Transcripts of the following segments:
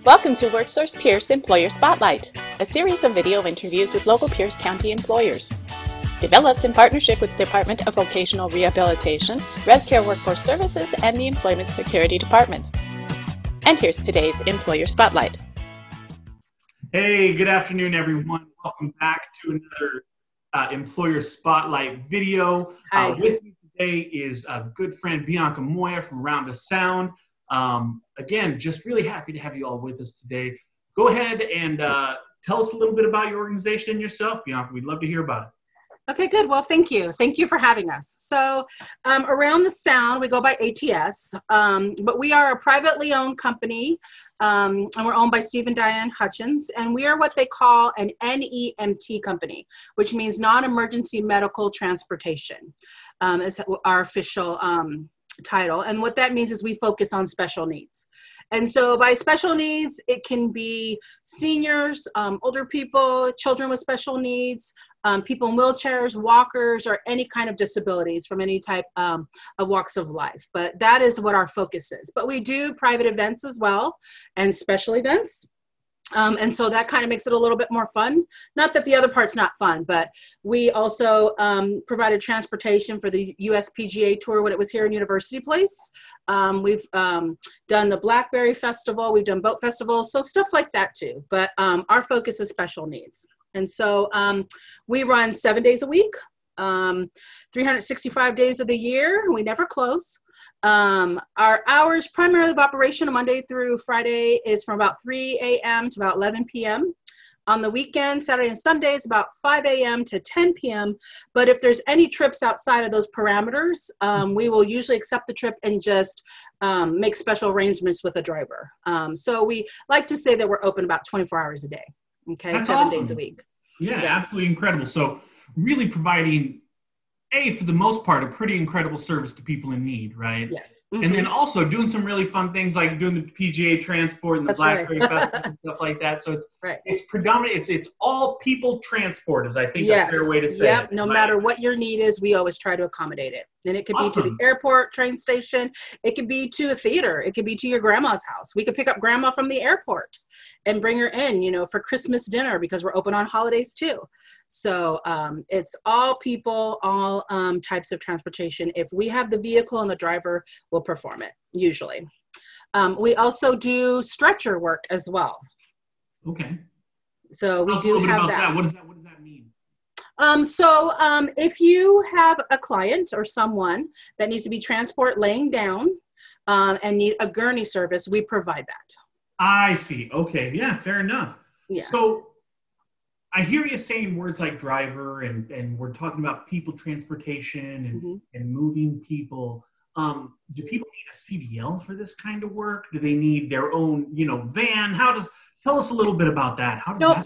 Welcome to WorkSource Pierce Employer Spotlight, a series of video interviews with local Pierce County employers. Developed in partnership with the Department of Vocational Rehabilitation, ResCare Workforce Services, and the Employment Security Department. And here's today's Employer Spotlight. Hey, good afternoon, everyone. Welcome back to another Employer Spotlight video. With me today is a good friend, Bianca Moya from Around the Sound. Again, just really happy to have you all with us today. Go ahead and tell us a little bit about your organization and yourself, Bianca. We'd love to hear about it. Okay, good. Well, thank you. Thank you for having us. So Around the Sound, we go by ATS, but we are a privately owned company, and we're owned by Steve and Diane Hutchins, and we are what they call an NEMT company, which means non-emergency medical transportation, is our official title. And what that means is we focus on special needs. And so by special needs, it can be seniors, older people, children with special needs, people in wheelchairs, walkers, or any kind of disabilities from any type of walks of life. But that is what our focus is. But we do private events as well and special events. And so that kind of makes it a little bit more fun. Not that the other part's not fun, but we also provided transportation for the USPGA tour when it was here in University Place. We've done the Blackberry Festival, we've done boat festivals, so stuff like that too. But our focus is special needs. And so we run 7 days a week, 365 days of the year. We never close. Our hours primarily of operation on Monday through Friday is from about 3 a.m. to about 11 p.m. On the weekend, Saturday and Sunday, it's about 5 a.m. to 10 p.m. But if there's any trips outside of those parameters, we will usually accept the trip and just make special arrangements with a driver. So we like to say that we're open about 24 hours a day. Okay, That's 7 awesome. days a week. Yeah, absolutely incredible. So really providing, for the most part, a pretty incredible service to people in need, right? Yes. Mm-hmm. And then also doing some really fun things like doing the PGA transport and the Blackberry Festival and stuff like that. So it's predominant. It's all people transport, is I think a fair way to say it. No matter what your need is, we always try to accommodate it. And it could be to the airport, train station. It could be to a theater. It could be to your grandma's house. We could pick up grandma from the airport and bring her in, for Christmas dinner, because we're open on holidays too. So it's all people, all types of transportation. If we have the vehicle and the driver will perform it, usually. We also do stretcher work as well. Okay. So we do have that. What does that mean? If you have a client or someone that needs to be transported laying down and need a gurney service, we provide that. I see. Okay. Yeah, fair enough. Yeah. So I hear you saying words like driver and we're talking about people transportation and moving people. Do people need a CDL for this kind of work? Do they need their own, van? Tell us a little bit about that.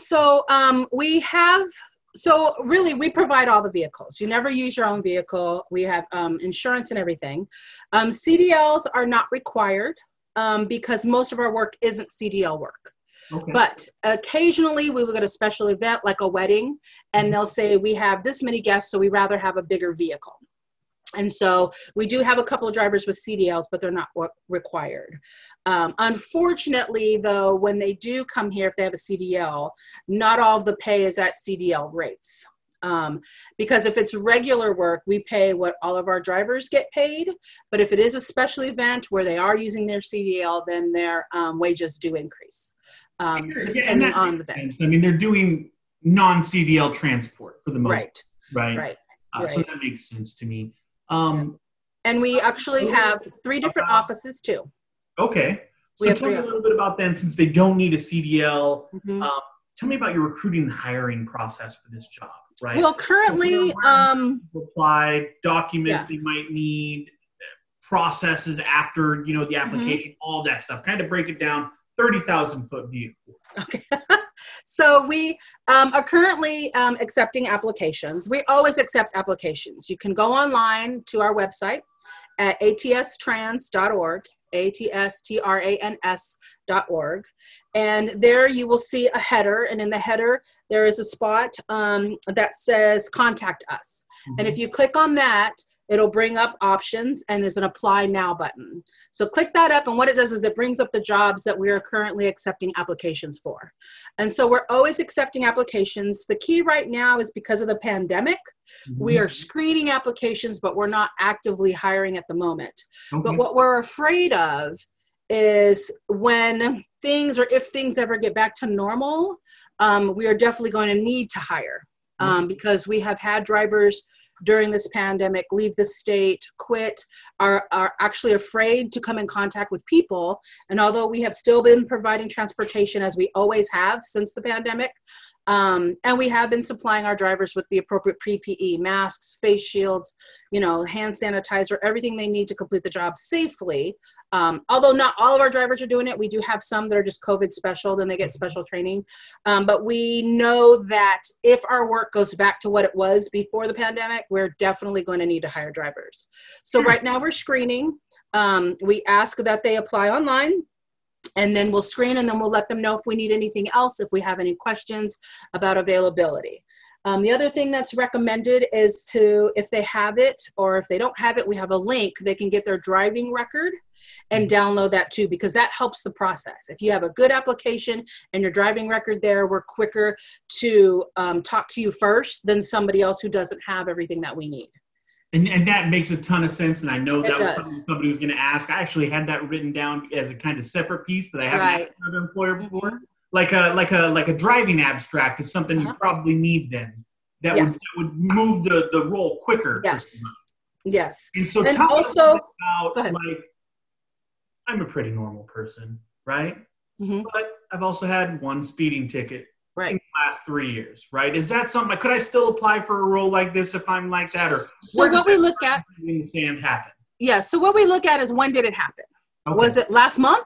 So really, we provide all the vehicles. You never use your own vehicle. We have insurance and everything. CDLs are not required because most of our work isn't CDL work. Okay. But occasionally we will get a special event like a wedding, and they'll say, we have this many guests, so we rather have a bigger vehicle. And so we do have a couple of drivers with CDLs, but they're not required. Unfortunately, though, when they do come here, if they have a CDL, not all of the pay is at CDL rates. Because if it's regular work, we pay what all of our drivers get paid. But if it is a special event where they are using their CDL, then their wages do increase, depending on the event. I mean, they're doing non-CDL transport for the most part, right? So that makes sense to me. And we actually have 3 different offices too. Okay. So tell me a little bit about them, since they don't need a CDL. Tell me about your recruiting and hiring process for this job, right? Well, currently, apply, documents they might need, processes after, the application, all that stuff. Kind of break it down, 30,000-foot view. Okay. So we are currently accepting applications. We always accept applications. You can go online to our website at atstrans.org, atstrans.org. And there you will see a header. And in the header, there is a spot that says contact us. And if you click on that, it'll bring up options and there's an apply now button. So click that up, and what it does is it brings up the jobs that we are currently accepting applications for. And so we're always accepting applications. The key right now is because of the pandemic, we are screening applications, but we're not actively hiring at the moment. But what we're afraid of is when things, or if things ever get back to normal, we are definitely going to need to hire because we have had drivers during this pandemic leave the state, quit, are actually afraid to come in contact with people. And although we have still been providing transportation as we always have since the pandemic, and we have been supplying our drivers with the appropriate PPE, masks, face shields, you know, hand sanitizer, everything they need to complete the job safely. Although not all of our drivers are doing it, we do have some that are just COVID special, then they get special training. But we know that if our work goes back to what it was before the pandemic, we're definitely going to need to hire drivers. So right now we're screening. We ask that they apply online, and then we'll screen, and then we'll let them know if we need anything else, if we have any questions about availability. The other thing that's recommended is to, if they have it or if they don't have it, we have a link. They can get their driving record and download that too, because that helps the process. If you have a good application and your driving record there, we're quicker to talk to you first than somebody else who doesn't have everything that we need. And that makes a ton of sense, and I know that was something somebody was going to ask. I actually had that written down as a kind of separate piece that I haven't asked another employer before. Like a driving abstract is something you probably need then. That would move the role quicker. Yes. Yes. And so and tell also, me about, like, I'm a pretty normal person, right? But I've also had one speeding ticket in the last 3 years, right? Is that something, could I still apply for a role like this if I'm like that? Or so what we look at in the sand happen? Yeah, so what we look at is, when did it happen? Was it last month?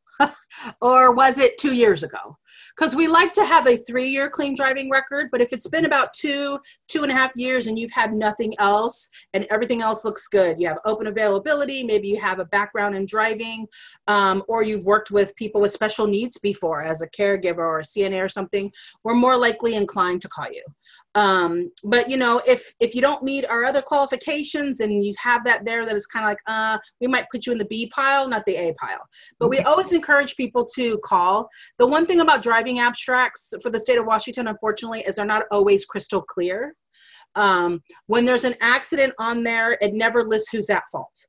Or was it 2 years ago? Because we like to have a 3-year clean driving record, but if it's been about 2.5 years and you've had nothing else and everything else looks good, you have open availability, maybe you have a background in driving, or you've worked with people with special needs before as a caregiver or a CNA or something, we're more likely inclined to call you. But you know, if you don't meet our other qualifications and you have that there, that is kind of like, we might put you in the B pile, not the A pile. But we always encourage people to call. The one thing about driving abstracts for the state of Washington, unfortunately, is they're not always crystal clear. When there's an accident on there, it never lists who's at fault.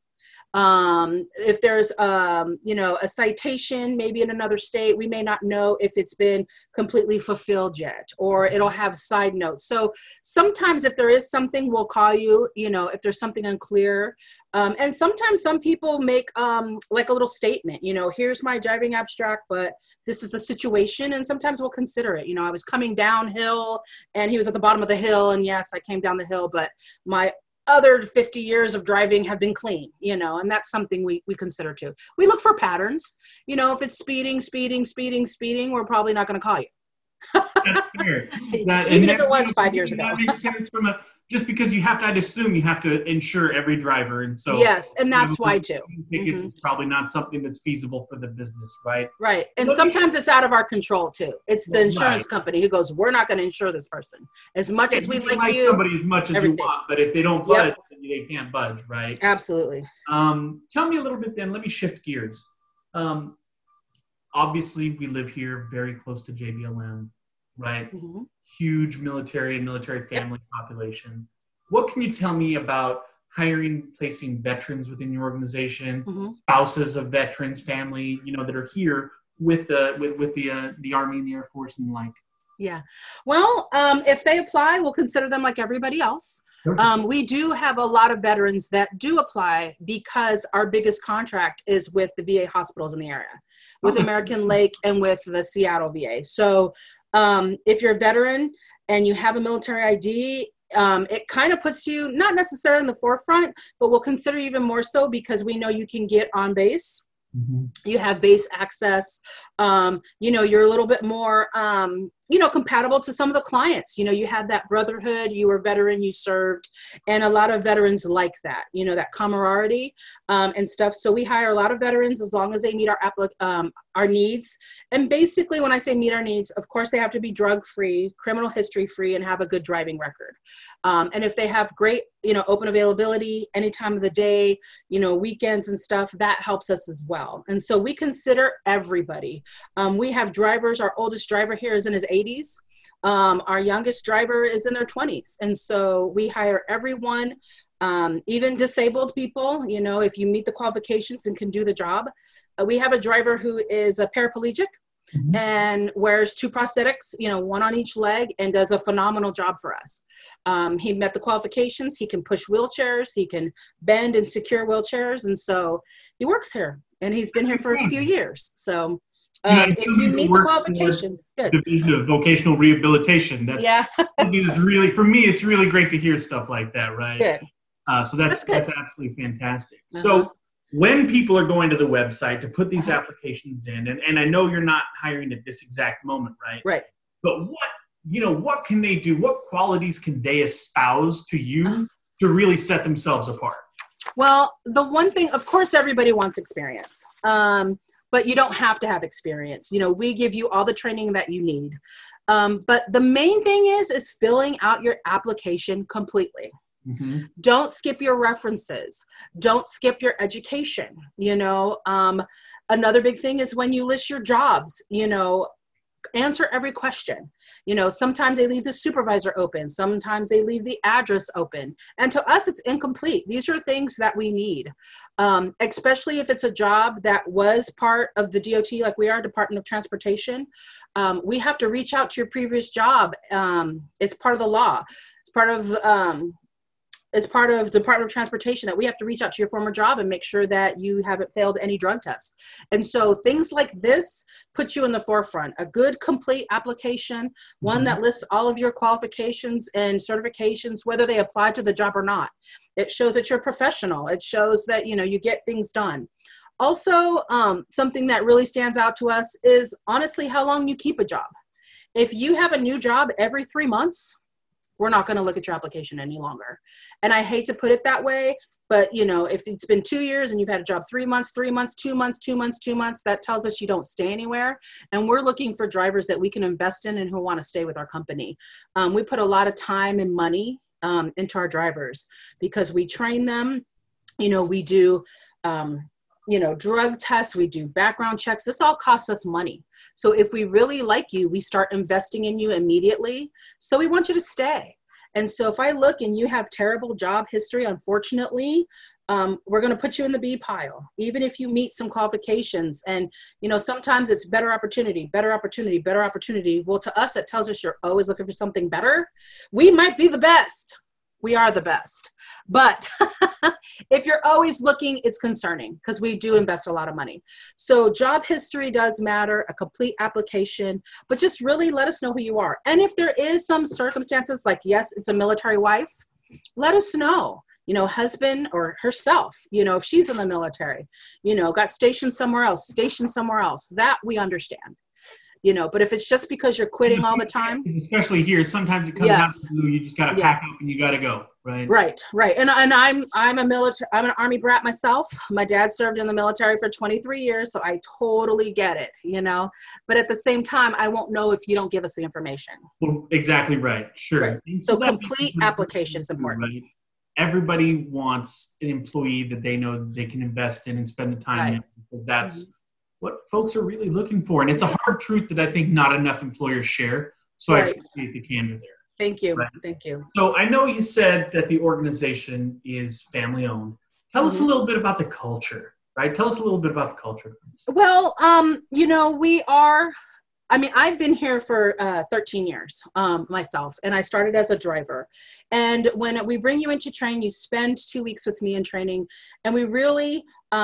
If there's, you know, a citation, maybe in another state, we may not know if it's been completely fulfilled yet, or it'll have side notes. So sometimes if there is something, we'll call you, you know, if there's something unclear. And sometimes some people make, like a little statement, you know, here's my driving abstract, but this is the situation. And sometimes we'll consider it. You know, I was coming downhill and he was at the bottom of the hill, and yes, I came down the hill, but my other 50 years of driving have been clean, you know, and that's something we consider too. We look for patterns. You know, if it's speeding, we're probably not going to call you. That's fair. Even if it was 5 years ago. That makes sense just because you have to, I'd assume you have to insure every driver. And so yes, and that's why too. Tickets is probably not something that's feasible for the business, right? Right. And sometimes it's out of our control too. It's the insurance company who goes, we're not going to insure this person. As much as we like you. Somebody as much as you want, but if they don't budge, then they can't budge, right? Absolutely. Tell me a little bit then, let me shift gears. Obviously, we live here very close to JBLM, right? Huge military and military family population. What can you tell me about hiring, placing veterans within your organization, spouses of veterans, family, you know, that are here with the Army and the Air Force and the like? Yeah. Well, if they apply, we'll consider them like everybody else. We do have a lot of veterans that do apply because our biggest contract is with the VA hospitals in the area, with American Lake and with the Seattle VA. So if you're a veteran and you have a military ID, it kind of puts you not necessarily in the forefront, but we'll consider even more so because we know you can get on base. You have base access. You know, you're a little bit more, you know, compatible to some of the clients. You know, you have that brotherhood, you were a veteran, you served, and a lot of veterans like that, you know, that camaraderie and stuff. So we hire a lot of veterans as long as they meet our needs. And basically, when I say meet our needs, of course, they have to be drug-free, criminal history-free, and have a good driving record. And if they have great, open availability any time of the day, weekends and stuff, that helps us as well. And so we consider everybody. We have drivers. Our oldest driver here is in his 80s. Our youngest driver is in their 20s. And so we hire everyone, even disabled people, if you meet the qualifications and can do the job. We have a driver who is a paraplegic and wears 2 prosthetics, one on each leg, and does a phenomenal job for us. He met the qualifications. He can push wheelchairs. He can bend and secure wheelchairs. And so he works here, and he's been here for a few years. So if you meet the qualifications, good. Division of Vocational Rehabilitation. It's really, for me, it's really great to hear stuff like that, right? Good. So that's absolutely fantastic. So when people are going to the website to put these applications in, and I know you're not hiring at this exact moment, right? Right. But what can they do? What qualities can they espouse to you to really set themselves apart? Well, the one thing, of course, everybody wants experience, but you don't have to have experience. We give you all the training that you need. But the main thing is filling out your application completely. Don't skip your references. Don't skip your education. Another big thing is when you list your jobs, answer every question. Sometimes they leave the supervisor open. Sometimes they leave the address open. And to us, it's incomplete. These are things that we need, especially if it's a job that was part of the DOT, like we are, Department of Transportation. We have to reach out to your previous job. It's part of the law. It's part of Department of Transportation that we have to reach out to your former job and make sure that you haven't failed any drug tests. And so things like this put you in the forefront. A good, complete application, one that lists all of your qualifications and certifications, whether they apply to the job or not. It shows that you're professional. It shows that, you get things done. Also, something that really stands out to us is honestly how long you keep a job. If you have a new job every 3 months, we're not going to look at your application any longer. And I hate to put it that way, but if it's been 2 years and you've had a job 3 months, 3 months, 2 months, 2 months, 2 months, that tells us you don't stay anywhere. And we're looking for drivers that we can invest in and who want to stay with our company. We put a lot of time and money into our drivers because we train them. We do, drug tests, we do background checks. This all costs us money. So if we really like you, we start investing in you immediately. So we want you to stay. And so if I look and you have terrible job history, unfortunately, we're going to put you in the B pile, even if you meet some qualifications. And, sometimes it's better opportunity, better opportunity, better opportunity. Well, to us, it tells us you're always looking for something better. We might be the best. We are the best. But if you're always looking, it's concerning because we do invest a lot of money. So job history does matter, a complete application, but just really let us know who you are. And if there is some circumstances like, yes, it's a military wife, let us know. Husband or herself, if she's in the military, got stationed somewhere else, that we understand. But if it's just because you're quitting all the time. Especially here, sometimes it comes out to you just got to pack up and you got to go, right? Right. And I'm an Army brat myself. My dad served in the military for 23 years, so I totally get it, But at the same time, I won't know if you don't give us the information. Well, exactly right. Sure. Right. So complete application is important. Right? Everybody wants an employee that they know that they can invest in and spend the time in because that's what folks are really looking for. And it's a hard truth that I think not enough employers share. So I appreciate the candor there. Thank you. Right. Thank you. So I know you said that the organization is family owned. Tell us a little bit about the culture, right? Tell us a little bit about the culture. Well, I've been here for 13 years myself, and I started as a driver. And when we bring you in to train, you spend 2 weeks with me in training, and we really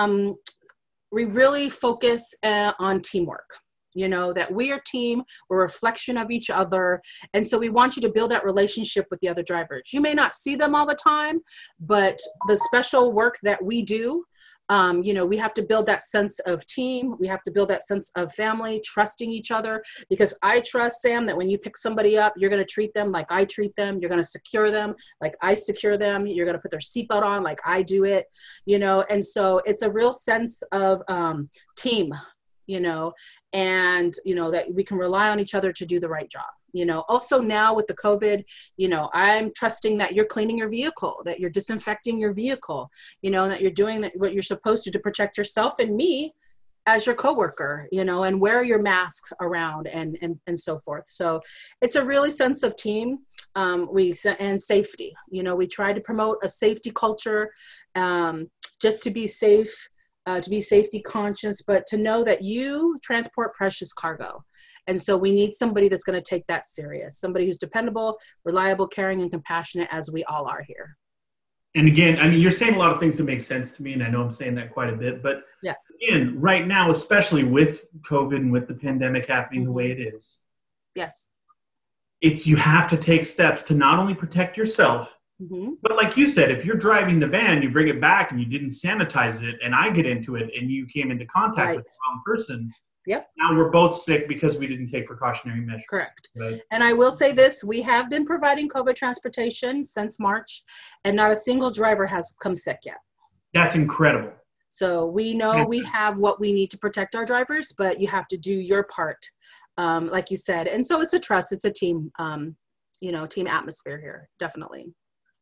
focus on teamwork. That we are a team, we're a reflection of each other. And so we want you to build that relationship with the other drivers. You may not see them all the time, but the special work that we do, we have to build that sense of team. We have to build that sense of family, trusting each other, because I trust, Sam, that when you pick somebody up, you're going to treat them like I treat them. You're going to secure them like I secure them. You're going to put their seatbelt on like I do it, and so it's a real sense of team, and, that we can rely on each other to do the right job. Also now with the COVID, I'm trusting that you're cleaning your vehicle, that you're disinfecting your vehicle, that you're doing what you're supposed to protect yourself and me as your coworker, and wear your masks around and so forth. So it's a really sense of team, and safety. We try to promote a safety culture, just to be safe, to be safety conscious, but to know that you transport precious cargo. And so we need somebody that's going to take that serious, somebody who's dependable, reliable, caring, and compassionate, as we all are here. And again, I mean, you're saying a lot of things that make sense to me, and I know I'm saying that quite a bit, but yeah, again, right now, especially with COVID and with the pandemic happening the way it is, yes, you have to take steps to not only protect yourself, but like you said, if you're driving the van, you bring it back and you didn't sanitize it, and I get into it and you came into contact with the wrong person. Yep. Now we're both sick because we didn't take precautionary measures. Correct. Right? And I will say this, we have been providing COVID transportation since March, and not a single driver has come sick yet. That's incredible. So we know we have what we need to protect our drivers, but you have to do your part, like you said. And so it's a trust, it's a team, team atmosphere here, definitely.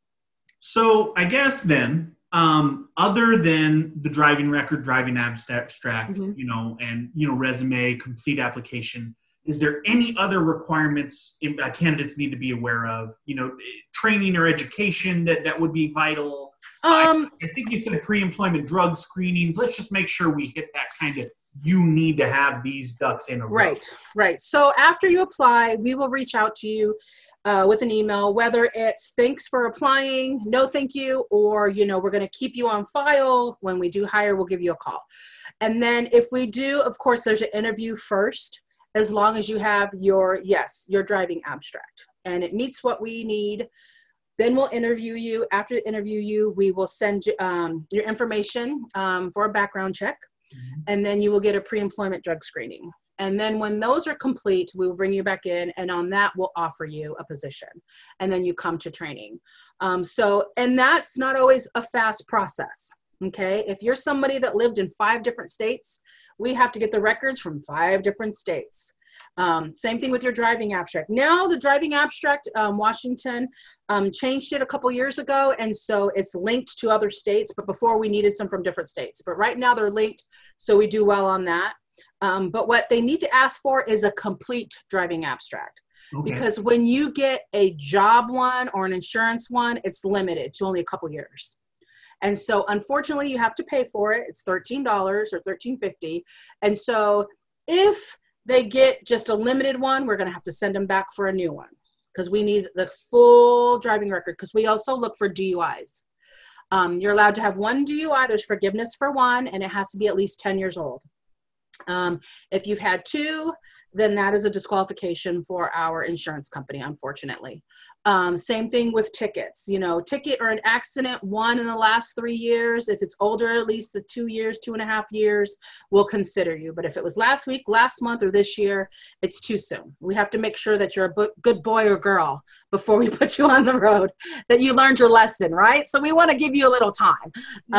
So I guess then, other than the driving record, driving abstract, and, resume, complete application, is there any other requirements candidates need to be aware of, training or education that would be vital? I think you said pre-employment drug screenings. Let's just make sure we hit that kind of, you need to have these ducks in a row. Right. So after you apply, we will reach out to you with an email, whether it's thanks for applying, no thank you, or, we're going to keep you on file. When we do hire, we'll give you a call. And then if we do, of course, there's an interview first, as long as you have your driving abstract and it meets what we need. Then we'll interview you. After the interview we will send you your information for a background check. And then you will get a pre-employment drug screening. And then when those are complete, we will bring you back in, and on that we'll offer you a position. And then you come to training. And that's not always a fast process. Okay. If you're somebody that lived in 5 different states, we have to get the records from 5 different states. Same thing with your driving abstract. Now the driving abstract, Washington changed it a couple years ago, and so it's linked to other states, but before we needed some from different states. But right now they're linked, so we do well on that. But what they need to ask for is a complete driving abstract. Okay. Because when you get a job one or an insurance one, it's limited to only a couple years. And so unfortunately you have to pay for it. It's $13 or $13.50. And so if they get just a limited one, we're going to have to send them back for a new one, because we need the full driving record, because we also look for DUIs. You're allowed to have 1 DUI. There's forgiveness for 1, and it has to be at least 10 years old. If you've had 2, then that is a disqualification for our insurance company, unfortunately. Same thing with tickets, ticket or an accident, 1 in the last 3 years. If it's older, at least the 2 years, 2.5 years, we'll consider you. But if it was last week, last month, or this year, it's too soon. We have to make sure that you're a good boy or girl before we put you on the road, that you learned your lesson, right? So we want to give you a little time.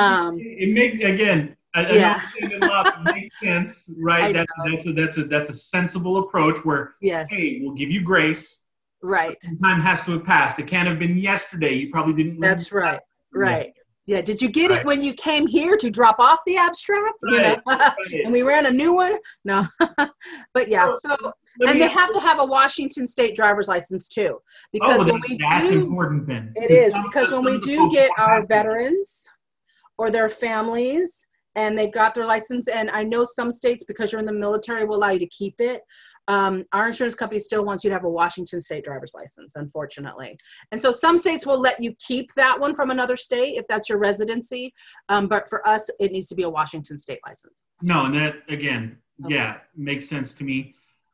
I know you're saying it a lot, it makes sense, right? That's a sensible approach where, hey, we'll give you grace. Right. Time has to have passed. It can't have been yesterday. You probably didn't. That's right. Right. Yeah. Did you get it when you came here to drop off the abstract? Right. And we ran a new one? No. But yeah. And they have to have a Washington State driver's license too, because that's important then. It is, because when we do get our veterans or their families, and they got their license, and I know some states, because you're in the military, will allow you to keep it. Our insurance company still wants you to have a Washington State driver's license, unfortunately. And so some states will let you keep that one from another state if that's your residency. But for us, it needs to be a Washington State license. No, and that, again, makes sense to me.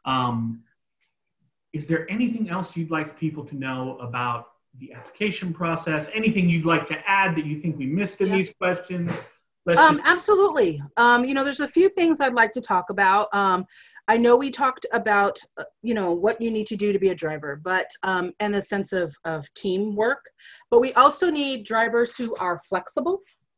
Is there anything else you'd like people to know about the application process? Anything you'd like to add that you think we missed in these questions? Absolutely. There's a few things I'd like to talk about. I know we talked about, what you need to do to be a driver, but, and the sense of teamwork, but we also need drivers who are flexible.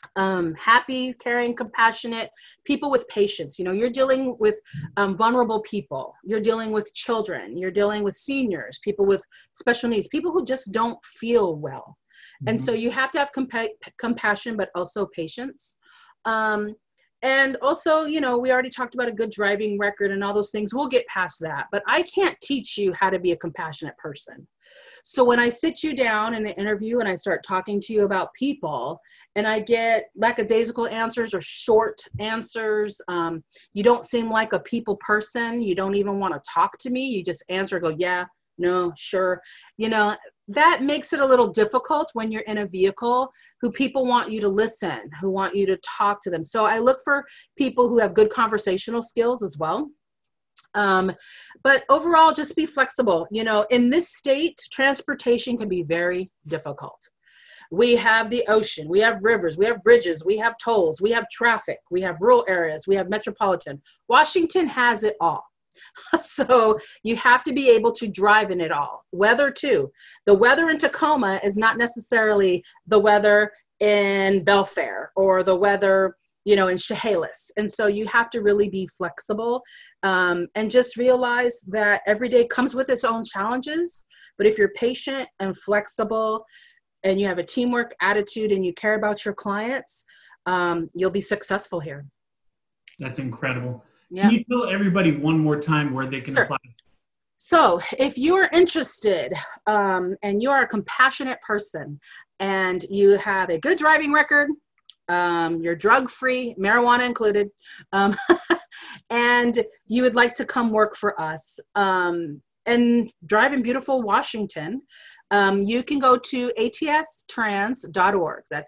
happy, caring, compassionate, people with patience. You know, you're dealing with vulnerable people. You're dealing with children. You're dealing with seniors, people with special needs, people who just don't feel well. And so you have to have compassion, but also patience. And also, you know, we already talked about a good driving record and all those things. We'll get past that. But I can't teach you how to be a compassionate person. So when I sit you down in the interview and I start talking to you about people and I get lackadaisical answers or short answers, you don't seem like a people person. You don't even want to talk to me. You just answer, go, yeah, no, sure. You know, that makes it a little difficult when you're in a vehicle who people want you to listen, who want you to talk to them. So I look for people who have good conversational skills as well. But overall, just be flexible. You know, in this state, transportation can be very difficult. We have the ocean, we have rivers, we have bridges, we have tolls, we have traffic, we have rural areas, we have metropolitan. Washington has it all. So you have to be able to drive in it all. Weather too. The weather in Tacoma is not necessarily the weather in Belfair or the weather, you know, in Chehalis. And so you have to really be flexible and just realize that every day comes with its own challenges. But if you're patient and flexible and you have a teamwork attitude and you care about your clients, you'll be successful here. That's incredible. Yeah. Can you tell everybody one more time where they can apply? So if you're interested and you are a compassionate person and you have a good driving record, you're drug-free, marijuana included, and you would like to come work for us and drive in beautiful Washington, you can go to atstrans.org. That's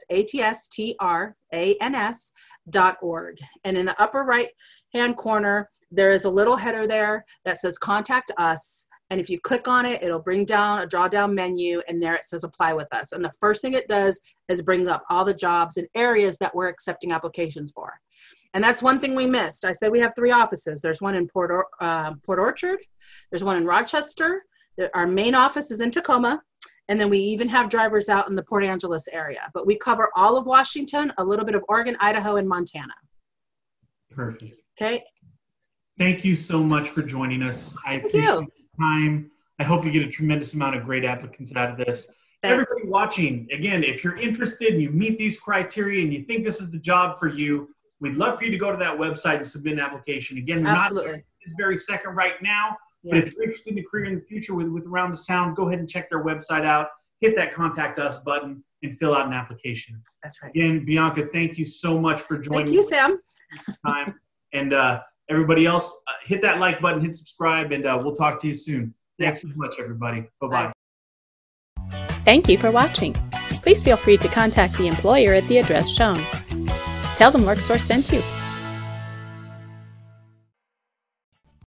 atstrans.org. And in the upper right-hand corner, there is a little header there that says Contact Us. And if you click on it, it'll bring down a draw-down menu, and there it says Apply with Us. And the first thing it does is bring up all the jobs and areas that we're accepting applications for. And that's one thing we missed. I said we have 3 offices. There's one in Port Orchard. There's one in Rochester. Our main office is in Tacoma. And then we even have drivers out in the Port Angeles area. But we cover all of Washington, a little bit of Oregon, Idaho, and Montana. Perfect. Okay. Thank you so much for joining us. I appreciate your time. I hope you get a tremendous amount of great applicants out of this. Thanks. Everybody watching, again, if you're interested and you meet these criteria and you think this is the job for you, we'd love for you to go to that website and submit an application. Again, they're not this very second right now, but if you're interested in a career in the future with Around the Sound, go ahead and check their website out, hit that Contact Us button, and fill out an application. That's right. Again, Bianca, thank you so much for joining. Thank you, Sam. Time. And everybody else, hit that like button, hit subscribe, and we'll talk to you soon. Thanks so much, everybody. Bye-bye. Thank you for watching. Please feel free to contact the employer at the address shown. Tell them WorkSource sent you.